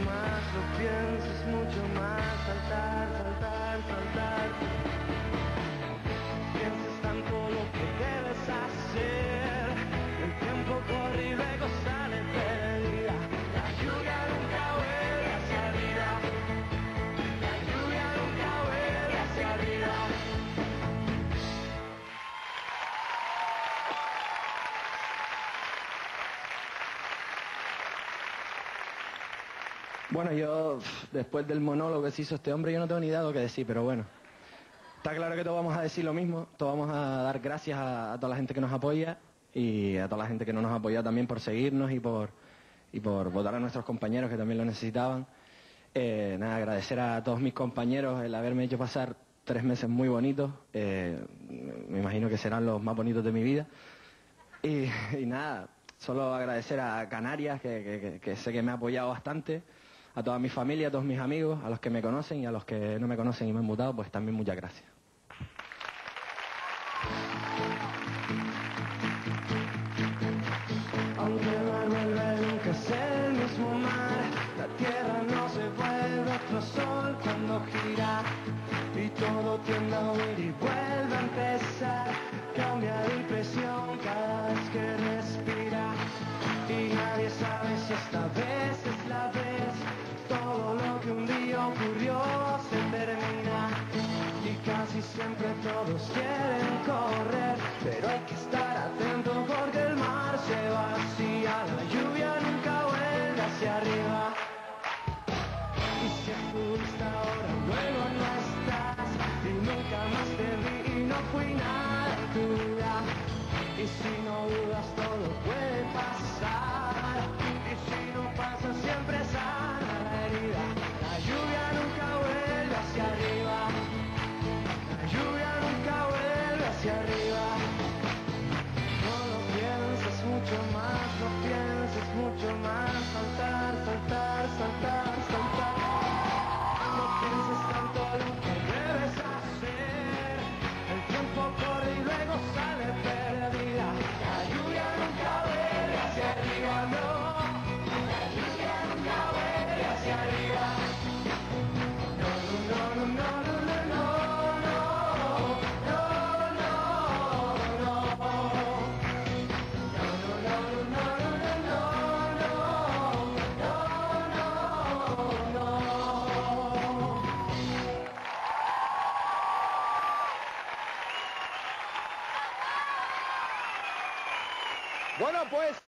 más lo pienses, mucho más. Saltar, saltar, saltar. Piensas tanto lo que debes hacer. El tiempo corre y luego sale perdida. La lluvia nunca vuelve hacia arriba. La lluvia nunca vuelve hacia arriba. Bueno, yo, después del monólogo que se hizo este hombre, yo no tengo ni idea de lo que decir, pero bueno. Está claro que todos vamos a decir lo mismo, todos vamos a dar gracias a toda la gente que nos apoya y a toda la gente que no nos apoya también por seguirnos y por votar a nuestros compañeros que también lo necesitaban. Nada, agradecer a todos mis compañeros el haberme hecho pasar 3 meses muy bonitos, me imagino que serán los más bonitos de mi vida. Y nada, solo agradecer a Canarias, que sé que me ha apoyado bastante, a toda mi familia, a todos mis amigos, a los que me conocen y a los que no me conocen y me han votado, pues también muchas gracias. Aunque el mar vuelve nunca es el mismo mar, la tierra no se vuelve otro sol cuando gira y todo tiende a huir y vuelve a empezar. Cambia de impresión cada vez que respira y nadie sabe si esta vez es la vez. Todo lo que un día ocurrió se termina y casi siempre todos quieren correr, pero hay que estar atento porque el mar se vacía, la lluvia nunca vuelve hacia arriba. Y si estuviste ahora, luego no estás y nunca más te vi y no fui nada tuya. Y si no dudas todo puede pasar y si no pasa siempre sana la herida. La lluvia nunca vuelve hacia arriba. La lluvia nunca vuelve hacia arriba. No lo pienses mucho más, no pienses mucho más. Saltar, saltar, saltar, saltar. No pienses tanto lo que debes hacer. El tiempo corre y luego sale perdida. La lluvia nunca vuelve hacia arriba, no. La lluvia nunca vuelve hacia arriba. No, no, no, no, no, no, no, no, no, no, no, Bueno, pues